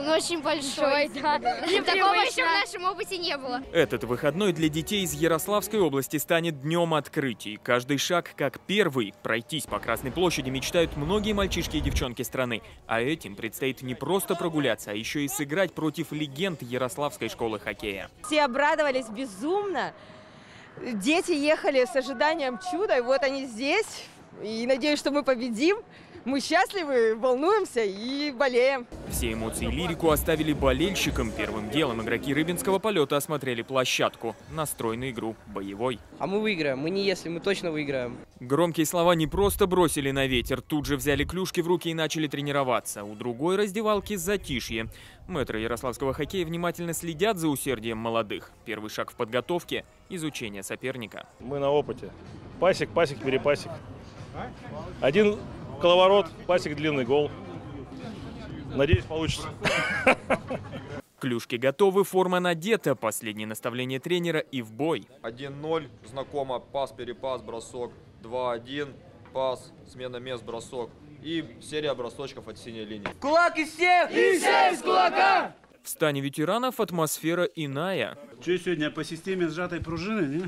Он очень большой, да. Такого еще в нашем опыте не было. Этот выходной для детей из Ярославской области станет днем открытий. Каждый шаг как первый. Пройтись по Красной площади мечтают многие мальчишки и девчонки страны. А этим предстоит не просто прогуляться, а еще и сыграть против легенд Ярославской школы хоккея. Все обрадовались безумно. Дети ехали с ожиданием чуда, и вот они здесь. И надеюсь, что мы победим. Мы счастливы, волнуемся и болеем. Все эмоции и лирику оставили болельщикам. Первым делом игроки Рыбинского полета осмотрели площадку. Настрой на игру боевой. А мы выиграем. Мы не если, мы точно выиграем. Громкие слова не просто бросили на ветер. Тут же взяли клюшки в руки и начали тренироваться. У другой раздевалки затишье. Мэтры ярославского хоккея внимательно следят за усердием молодых. Первый шаг в подготовке – изучение соперника. Мы на опыте. Пасик, перепасик. Один коловорот, пасик, длинный гол. Надеюсь, получится. Клюшки готовы, форма надета. Последнее наставление тренера и в бой. 1-0, знакомо, пас, перепас, бросок. 2-1, пас, смена мест, бросок. И серия бросочков от синей линии. Кулак из всех! И все из кулака! В стане ветеранов атмосфера иная. Что сегодня по системе сжатой пружины, не?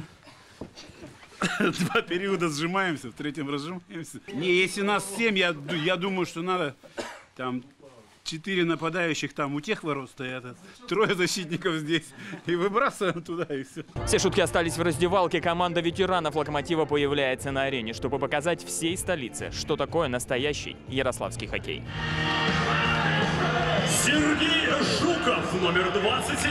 2 периода сжимаемся, в третьем разжимаемся. Не, если нас 7, я думаю, что надо там 4 нападающих там у тех ворот стоят, 3 защитников здесь. И выбрасываем туда, и все. Все шутки остались в раздевалке. Команда ветеранов «Локомотива» появляется на арене, чтобы показать всей столице, что такое настоящий ярославский хоккей. Сергей Жуков, номер 27.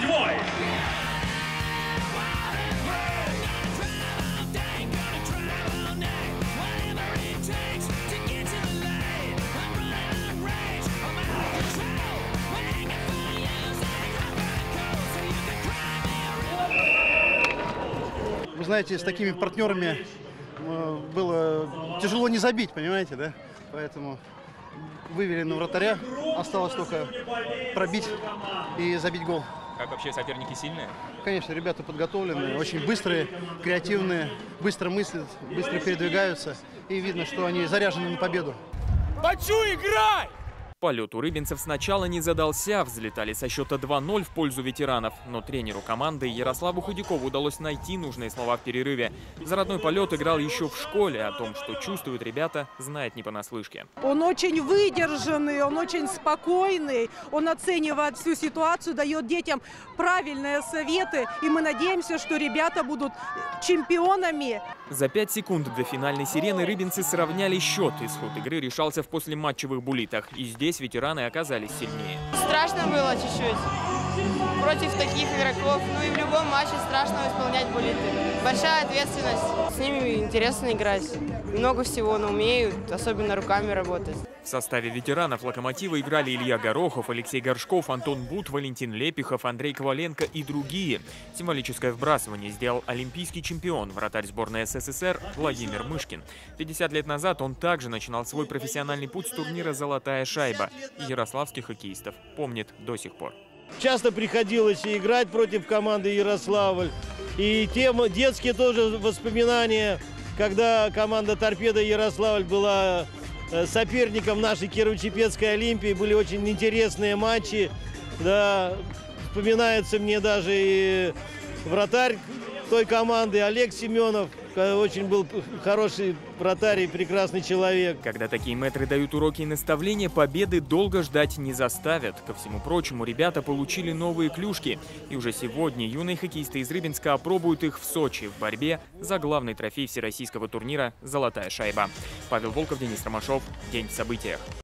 Вы знаете, с такими партнерами было тяжело не забить, понимаете, да? Поэтому вывели на вратаря, осталось только пробить и забить гол. Как вообще соперники сильные? Конечно, ребята подготовленные, очень быстрые, креативные, быстро мыслят, быстро передвигаются. И видно, что они заряжены на победу. Хочу играть! Полет у рыбинцев сначала не задался, взлетали со счета 2-0 в пользу ветеранов. Но тренеру команды Ярославу Худякову удалось найти нужные слова в перерыве. За родной полет играл еще в школе. О том, что чувствуют ребята, знает не понаслышке. Он очень выдержанный, он очень спокойный, он оценивает всю ситуацию, дает детям правильные советы. И мы надеемся, что ребята будут чемпионами. За 5 секунд до финальной сирены рыбинцы сравняли счет. Исход игры решался в послематчевых буллитах. И здесь ветераны оказались сильнее. Страшно было чуть-чуть против таких игроков. Ну и в любом матче страшно исполнять буллиты. Большая ответственность. С ними интересно играть. Много всего они умеют, особенно руками работать. В составе ветеранов «Локомотива» играли Илья Горохов, Алексей Горшков, Антон Бут, Валентин Лепихов, Андрей Коваленко и другие. Символическое вбрасывание сделал олимпийский чемпион, вратарь сборной СССР Владимир Мышкин. 50 лет назад он также начинал свой профессиональный путь с турнира «Золотая шайба». И ярославских хоккеистов помнит до сих пор. Часто приходилось и играть против команды Ярославль. И те детские тоже воспоминания, когда команда «Торпедо» Ярославль была соперником нашей Кирово-Чепецкой Олимпии. Были очень интересные матчи. Да, вспоминается мне даже и вратарь той команды Олег Семенов. Очень был хороший вратарь и прекрасный человек. Когда такие мэтры дают уроки и наставления, победы долго ждать не заставят. Ко всему прочему, ребята получили новые клюшки. И уже сегодня юные хоккеисты из Рыбинска опробуют их в Сочи в борьбе за главный трофей всероссийского турнира «Золотая шайба». Павел Волков, Денис Ромашов. День в событиях.